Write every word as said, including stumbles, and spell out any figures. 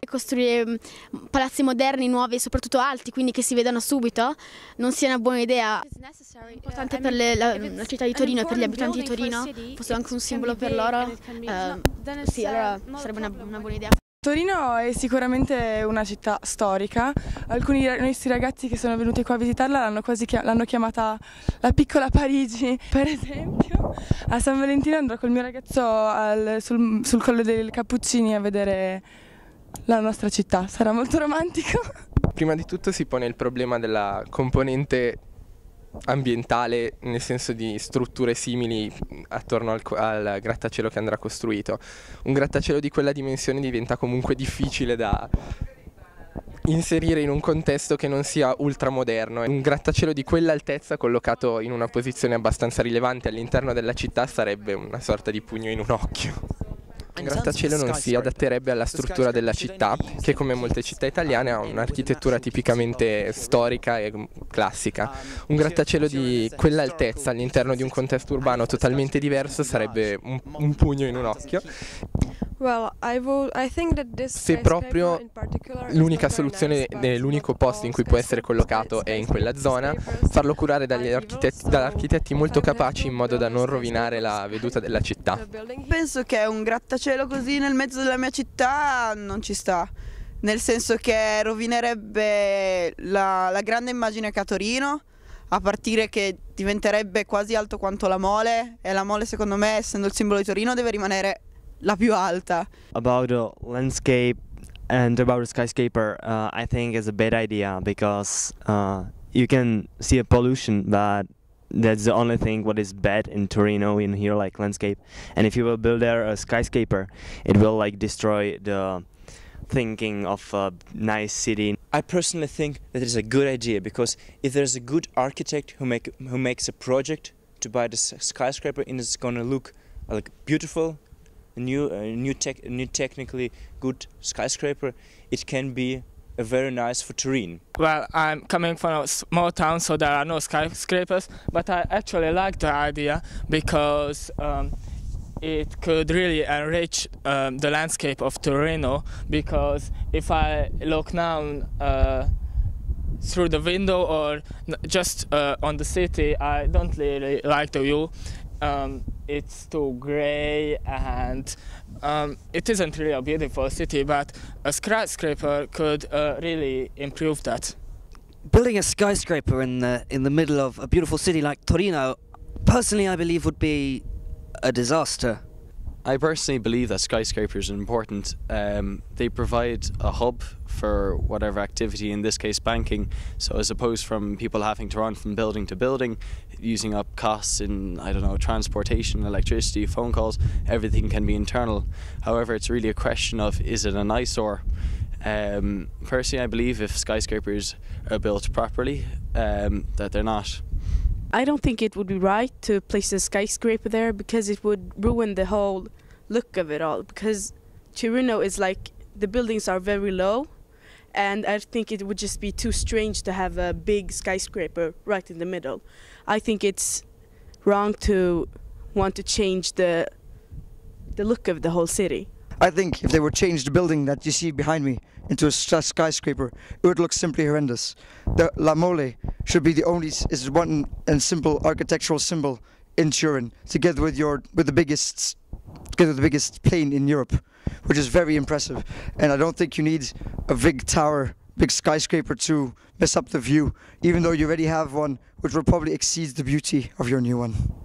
Costruire mh, palazzi moderni, nuovi e soprattutto alti, quindi che si vedano subito, non sia una buona idea. È importante per le, la, la città di Torino e per gli abitanti di Torino, fosse anche un simbolo per loro, eh, sì, allora sarebbe una, una buona idea. Torino è sicuramente una città storica. Alcuni dei nostri ragazzi che sono venuti qua a visitarla l'hanno quasi chia- l'hanno chiamata la piccola Parigi. Per esempio, a San Valentino andrò col mio ragazzo al, sul, sul Colle dei Cappuccini a vedere la nostra città. Sarà molto romantico. Prima di tutto si pone il problema della componente ambientale, nel senso di strutture simili attorno al, al grattacielo che andrà costruito. Un grattacielo di quella dimensione diventa comunque difficile da inserire in un contesto che non sia ultramoderno. Un grattacielo di quell'altezza collocato in una posizione abbastanza rilevante all'interno della città sarebbe una sorta di pugno in un occhio. Un grattacielo non si adatterebbe alla struttura della città, che come molte città italiane ha un'architettura tipicamente storica e classica. Un grattacielo di quell'altezza all'interno di un contesto urbano totalmente diverso sarebbe un, un pugno in un occhio. Se proprio l'unica soluzione, l'unico posto in cui può essere collocato è in quella zona, farlo curare dagli architetti, da architetti molto capaci in modo da non rovinare la veduta della città. Penso che un grattacielo così nel mezzo della mia città non ci sta, nel senso che rovinerebbe la, la grande immagine che ha Torino, a partire che diventerebbe quasi alto quanto la Mole, e la Mole secondo me, essendo il simbolo di Torino, deve rimanere la più alta. About the landscape and about the skyscraper, uh, I think it's a bad idea because uh, you can see a pollution, but that's the only thing what is bad in Torino in here, like landscape. And if you will build there a skyscraper, it will like destroy the thinking of a nice city. I personally think that it is a good idea because if there's a good architect who make who makes a project to buy the skyscraper and it's gonna look like beautiful, a new, a new, tech, a new technically good skyscraper, it can be a very nice for Turin. Well, I'm coming from a small town, so there are no skyscrapers, but I actually like the idea because um, it could really enrich um, the landscape of Torino, because if I look now uh, through the window or just uh, on the city, I don't really like the view. Um, it's too grey and um, it isn't really a beautiful city, but a skyscraper could uh, really improve that. Building a skyscraper in the in the middle of a beautiful city like Torino, personally I believe would be a disaster. I personally believe that skyscrapers are important. Um, they provide a hub for whatever activity, in this case banking, so as opposed from people having to run from building to building, using up costs in, I don't know, transportation, electricity, phone calls, everything can be internal. However, it's really a question of, is it an eyesore? Um, personally, I believe if skyscrapers are built properly, um, that they're not. I don't think it would be right to place a skyscraper there because it would ruin the whole look of it all, because Torino is like, the buildings are very low, and I think it would just be too strange to have a big skyscraper right in the middle. I think it's wrong to want to change the the look of the whole city. I think if they would change the building that you see behind me into a skyscraper, it would look simply horrendous. The La Mole should be the only is one and simple architectural symbol in Turin, together with your with the biggest together with the biggest plane in Europe, which is very impressive. And I don't think you need a big tower, big skyscraper to mess up the view, even though you already have one which will probably exceed the beauty of your new one.